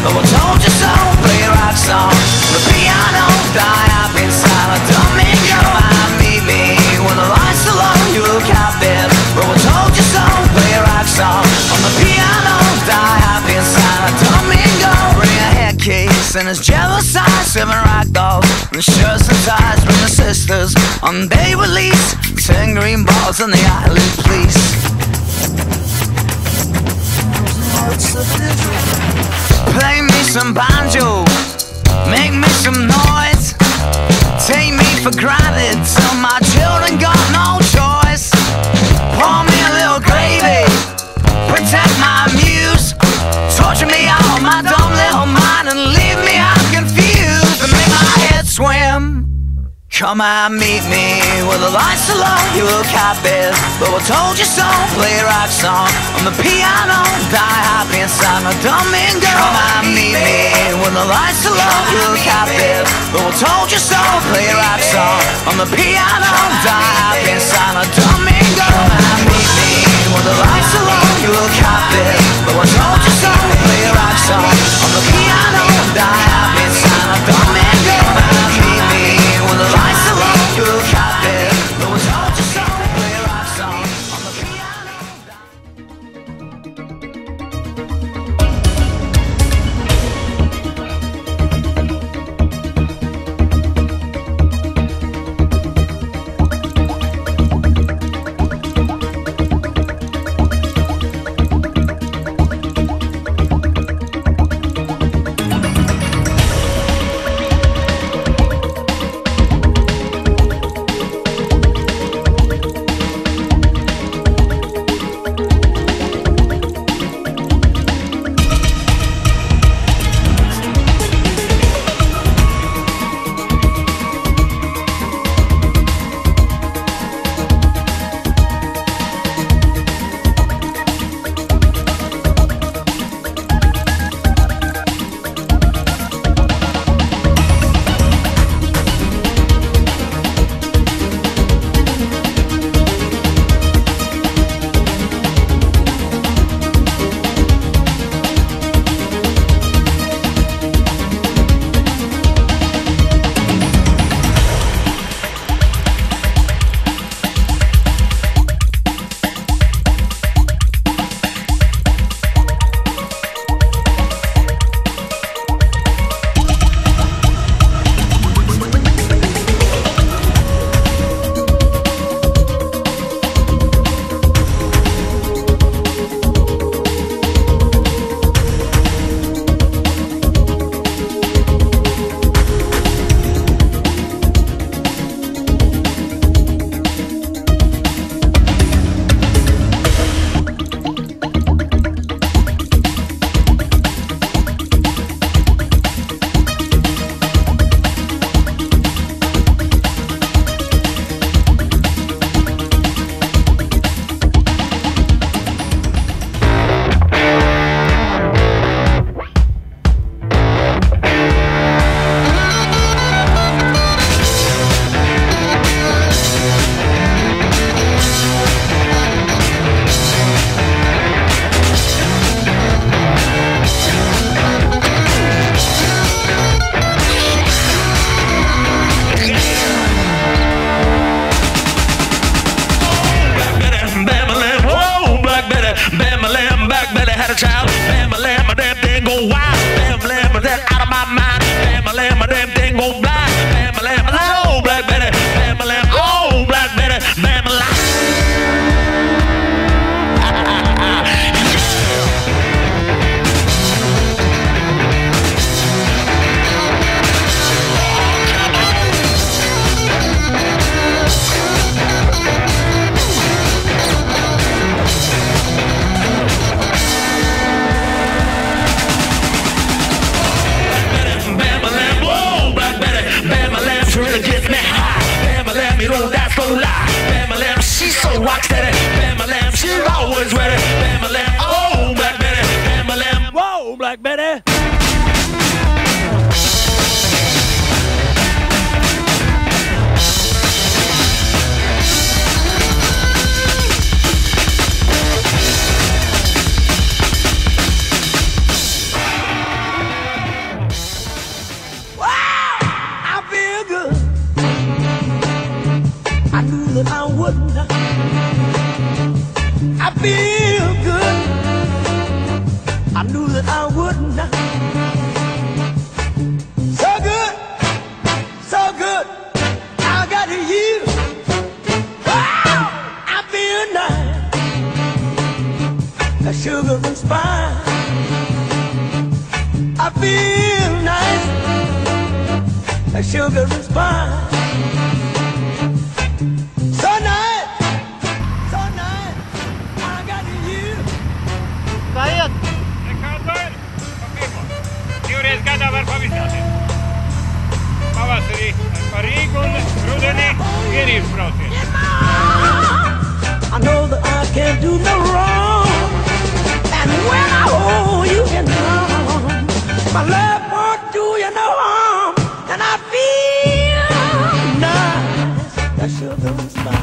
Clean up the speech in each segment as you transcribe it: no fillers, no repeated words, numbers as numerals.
but we told you so. Play a rock song on the piano, die happy inside a domingo. Meet me when the lights are low, you look captive, but we told you so. Play a rock song on the piano, die happy inside a domingo. Bring a headcase and his jealous eyes, 7 rock dolls and shirts and ties. Bring the sisters on day release, 10 green balls in the eyelid, please. Play me some banjo, make me some noise. Take me for granted till my children got no choice. Pour me a little gravy, protect my muse. Torture me out of my dumb little mind and leave me half confused and make my head swim. Come and meet me where the lights are low, you look captive, but we told you so. Play a rock song on the piano, die happy inside my domingo. Come and meet me when the lights are low, you look captive, but we told you so. Play a rock song on the piano, die happy inside my domingo. Come and meet me when the lights are low, you look captive, but we told you so. Play a rock song on the piano, die happy inside my domingo. Come and meet me when the lights are low, you look captive, but we told you so. Play a rock song on the piano. I feel good. I knew that I would not. So good, so good. I got you. Wow, I feel nice. A sugar and spice. I feel nice. A sugar and spice. So nice, so nice. I got you. Gājiet! Nekāda ir pa pirmo. Divreiz gadā var pavisāties. Pavasarī par Rīgu un rudenī vienības braucienu. I know that I can't do no wrong. And when I hold you in my arms, my love won't do you no harm. And I feel nice. That sugar and spice.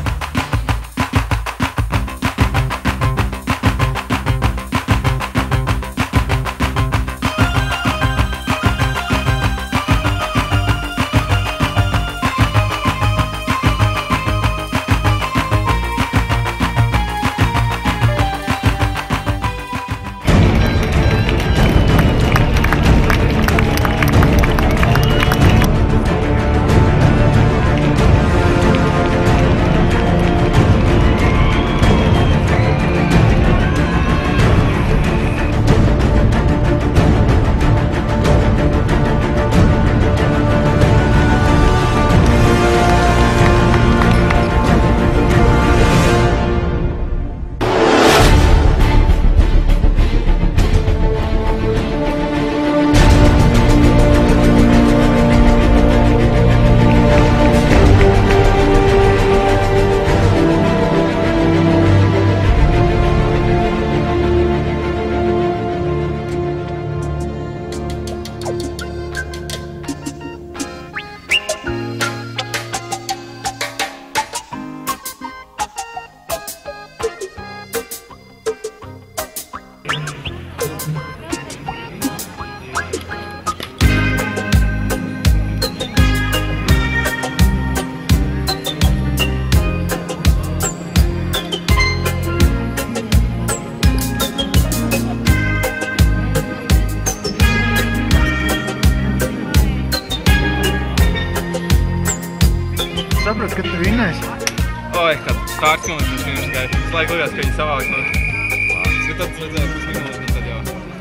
Sapratu, ka tu vinnēsi. Oi, kad kārts mums viņš vienkārši gāja. Es laiku likās, ka viņi savāks no... Bet tad redzēju pusminūtes, un tad jau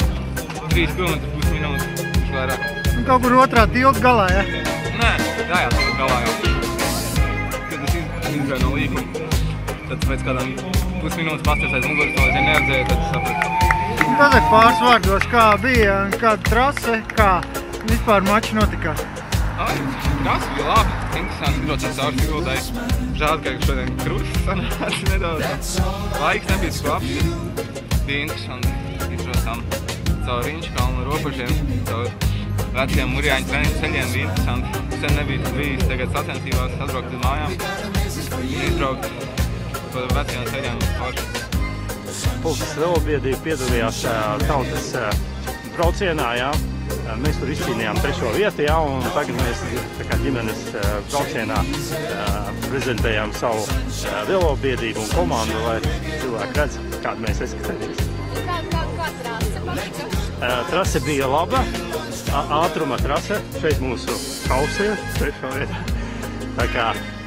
3 km pusminūtes, viņš vairāk. Un kaut kur otrā tilta galā, ja? Nē, gājās tilta galā jau. Kad es izgāju no līkuma, tad pēc kādām pusminūtes pasties aiz muguras, no līdz neredzēju, tad sapratu. Un tad ir pāris vārdos, kā bija, kāda trase, kā vispār mačs notikās. Trasa bija labi, interesanti, ļoti caur Sigultai. Žēl, ka šodien krusts sanāca nedaudz. Laiks nebija skvapsi. Bija interesanti, izbraucām caur Riņškalnu robežiem, caur veciem Murjāņu treniņu ceļiem bija interesanti. Sen nebija bijis tagad sacensībās atbraukt uz mājām. Izbraukt pa vecajām ceļiem forši. Pulkas velobiedrība piedalījās tautas braucienā, jā. Mēs tur izcīnījām 3. vietu, jā, un tagad mēs tā kā ģimenes braucienā prezentējām savu velobiedrību un komandu, lai cilvēki redz, kādu mēs eskatāmies. Kā trase patika? Trase bija laba, ātruma trase, šeit mūsu kausiem, 3. vietā. Tā kā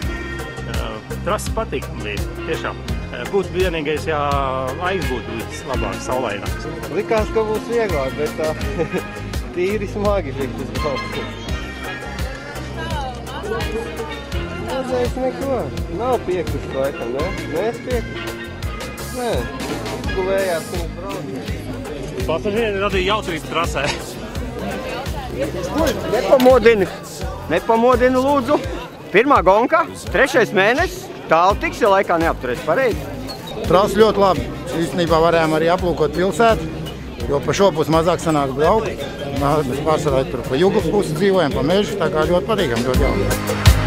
trase patīkam bija, tiešām. Būtu vienīgais, ja laiks būtu bijis labāk, saulaināks. Likās, ka būs vieglāk, bet tā tīri smagi bija tas brauciens. Redzējis neko. Nav piekuši laikam, ne? Mēs piekuši? Nē. Gulējās un brauciens. Pasažieri radīja jautrību trasē. Nepamodini lūdzu. Pirmā gonka, 3. mēnesis. Tālu tiks, ja laikā neapturēs pareizi. Trasa ļoti labi. Īstenībā varējām arī aplūkot pilsētu, jo pa šo pusi mazāk sanāk braukt. Mēs pārsvarā tur pa Juglas pusi dzīvojam, pa mežu, tā kā ļoti patīkam, ļoti jauki.